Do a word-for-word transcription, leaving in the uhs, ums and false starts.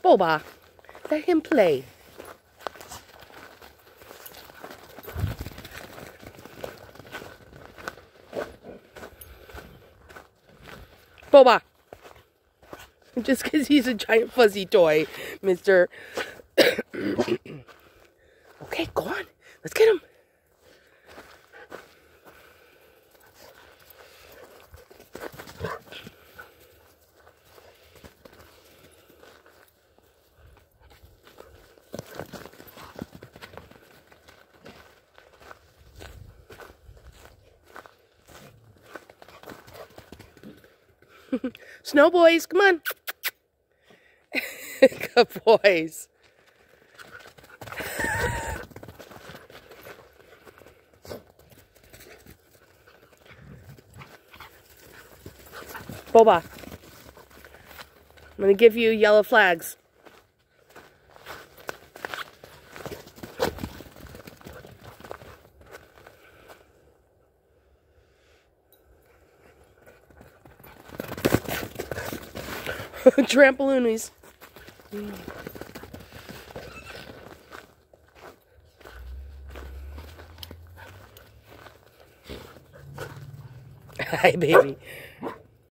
Boba, let him play. Boba. Just because he's a giant fuzzy toy, mister. Okay, go on. Let's get him. Snow boys, come on. Good boys. Boba, I'm going to give you yellow flags. Trampolinies. Hi, baby.